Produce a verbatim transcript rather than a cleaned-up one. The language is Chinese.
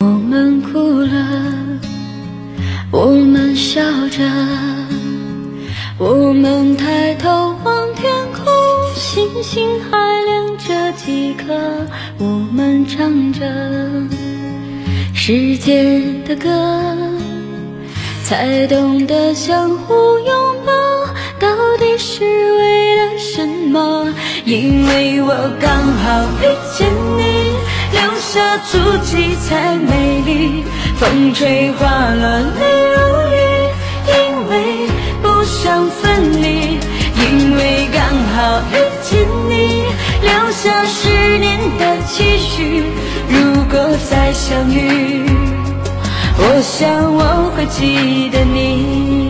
我们哭了，我们笑着，我们抬头望天空，星星还亮着几颗，我们唱着世界的歌，才懂得相互拥抱，到底是为了什么？因为我刚好遇见你，留下足迹才美丽，风吹花了泪如雨，因为不想分离，因为刚好遇见你，留下十年的期许，如果再相遇，我想我会记得你。